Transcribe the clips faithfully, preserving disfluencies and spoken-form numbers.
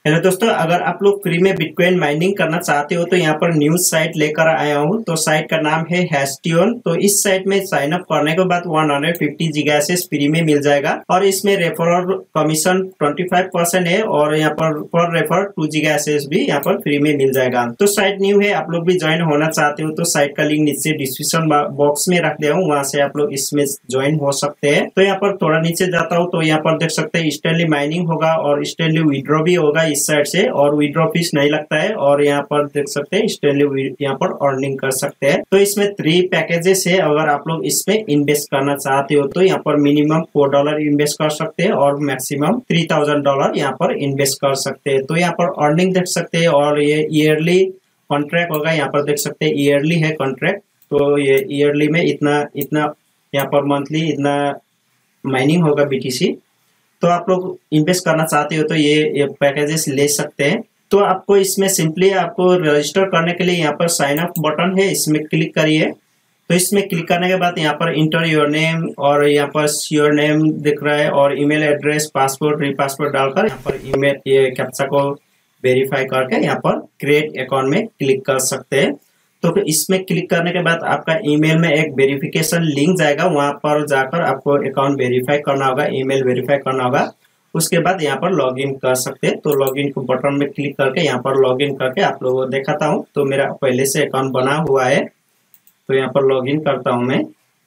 Hello दोस्तों, अगर आप लोग फ्री में बिटकॉइन माइनिंग करना चाहते हो तो यहाँ पर न्यूज साइट लेकर आया हूँ। तो साइट का नाम है हैस्टियन। तो इस साइट में साइन अप करने के बाद एक सौ पचास गीगाहैश फ्री में मिल जाएगा और इसमें रेफरल कमीशन पच्चीस परसेंट है और यहाँ पर पर रेफर टू गीगाहैश भी यहाँ पर फ्री में मिल जाएगा। तो साइट न्यू है, आप लोग भी ज्वाइन होना चाहते हो तो साइट का लिंक नीचे डिस्क्रिप्शन बॉक्स में रख दिया हूँ, वहां से आप लोग इसमें ज्वाइन हो सकते हैं। तो यहाँ पर थोड़ा नीचे जाता हूँ तो यहाँ पर देख सकते हैं इंस्टेंटली माइनिंग होगा और इंस्टेंटली विड्रॉ भी होगा इस साइड से, और विड्रॉ फीस नहीं लगता है। और यहाँ पर देख सकते हैं इंस्टेंटली यहाँ पर अर्निंग कर सकते हैं। तो इसमें थ्री पैकेजेस है, अगर आप लोग इसमें इन्वेस्ट करना चाहते हो तो यहाँ पर मिनिमम फोर डॉलर इन्वेस्ट कर सकते हैं और मैक्सिमम थ्री थाउजेंड डॉलर यहाँ पर इन्वेस्ट कर सकते हैं। तो यहाँ पर अर्निंग देख सकते हैं और ये ईयरली कॉन्ट्रैक्ट होगा। यहाँ पर देख सकते हैं ईयरली है कॉन्ट्रैक्ट, तो ये ईयरली में इतना इतना यहाँ पर मंथली इतना माइनिंग होगा बीटीसी। तो आप लोग इन्वेस्ट करना चाहते हो तो ये, ये पैकेजेस ले सकते हैं। तो आपको इसमें सिंपली आपको रजिस्टर करने के लिए यहाँ पर साइन अप बटन है, इसमें क्लिक करिए। तो इसमें क्लिक करने के बाद यहाँ पर इंटर योर नेम और यहाँ पर योर नेम दिख रहा है और email address, passport, re passport डालकर यहाँ पर ईमेल ये कैप्चा को वेरीफाई करके यहाँ पर क्रिएट अकाउंट में क्लिक कर सकते हैं। तो फिर इसमें क्लिक करने के बाद आपका ईमेल में एक वेरिफिकेशन लिंक जाएगा, वहां पर जाकर आपको अकाउंट वेरीफाई करना होगा, ईमेल वेरीफाई करना होगा। उसके बाद यहाँ पर लॉगिन कर सकते हैं। तो लॉगिन को बटन में क्लिक करके यहाँ पर लॉगिन करके आप लोगों को दिखाता हूँ। तो मेरा पहले से अकाउंट बना हुआ है, तो यहाँ पर लॉगिन करता हूँ मैं।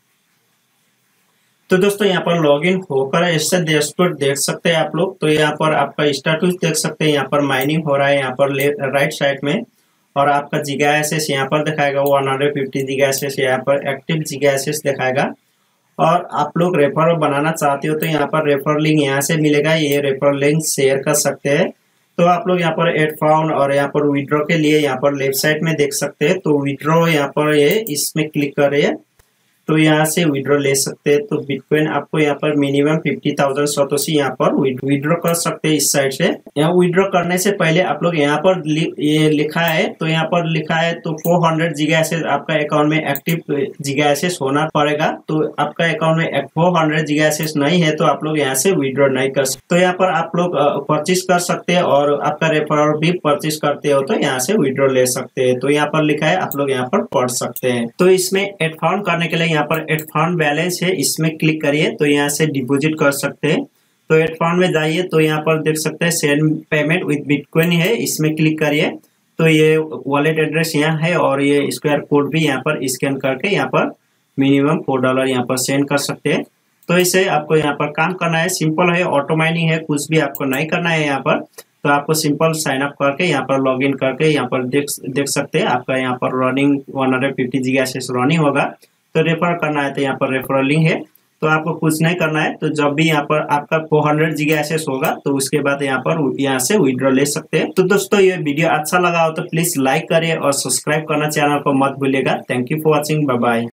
तो दोस्तों यहाँ पर लॉगिन होकर ऐसे डैशबोर्ड देख सकते हैं आप लोग। तो यहाँ पर आपका स्टेटस देख सकते हैं, यहाँ पर माइनिंग हो रहा है यहाँ पर राइट साइड में, और आपका गीगाहैश यहाँ पर दिखाएगा एक सौ पचास गीगाहैश यहाँ पर एक्टिव गीगाहैश दिखाएगा। और आप लोग रेफर बनाना चाहते हो तो यहाँ पर रेफर लिंक यहाँ से मिलेगा, ये रेफर लिंक शेयर कर सकते हैं। तो आप लोग यहाँ पर एड फाउंड और यहाँ पर विड्रॉ के लिए यहाँ पर लेफ्ट साइड में देख सकते हैं। तो विड्रॉ यहाँ पर ये इसमें क्लिक करिए तो यहाँ से विड्रॉ ले सकते हैं। तो बिटकॉइन आपको यहाँ पर मिनिमम फिफ्टी थाउजेंड सतोशी यहाँ पर विड्रॉ कर सकते हैं इस साइड से। यहाँ विड्रॉ करने से पहले आप लोग यहाँ पर लि, ये लिखा है, तो यहाँ पर लिखा है तो फोर हंड्रेड गीगाहैश आपका अकाउंट में एक्टिव गीगाहैश होना पड़ेगा। तो आपका अकाउंट में फोर हंड्रेड गीगाहैश नहीं है तो आप लोग यहाँ से विड्रॉ नहीं कर सकते। तो यहाँ पर आप लोग परचेज कर सकते हैं और आपका रेफरल भी परचेज करते हो तो यहाँ से विड्रॉ ले सकते हैं। तो यहाँ पर लिखा है, आप लोग यहाँ पर पढ़ सकते हैं। तो इसमें एड फाउंड करने के लिए यहाँ पर एड फंड बैलेंस है, इसमें क्लिक करिए तो यहाँ से डिपॉजिट कर सकते हैं। तो एड फंड में जाइए तो यहाँ पर देख सकते हैं सेंड पेमेंट विद बिटकॉइन है, इसमें क्लिक करिए। तो ये वॉलेट एड्रेस यहाँ है और ये स्क्वायर कोड भी यहाँ पर स्कैन करके यहाँ पर मिनिमम फोर डॉलर यहाँ पर सेंड कर सकते हैं। तो इसे आपको यहाँ पर काम करना है, सिंपल है, ऑटो माइनिंग है, कुछ भी आपको नहीं करना है यहाँ पर। तो आपको सिंपल साइन अप करके यहाँ पर लॉगिन करके यहाँ पर देख देख सकते हैं आपका यहाँ पर running one hundred fifty gigahash running होगा। तो रेफर करना है तो यहाँ पर रेफरल लिंक है, तो आपको कुछ नहीं करना है। तो जब भी यहाँ पर आपका फोर हंड्रेड गीगाहैश होगा तो उसके बाद यहाँ पर यहाँ से विड्रॉ ले सकते हैं। तो दोस्तों ये वीडियो अच्छा लगा हो तो प्लीज लाइक करिए और सब्सक्राइब करना चैनल को मत भूलिएगा। Thank you for watching, bye bye.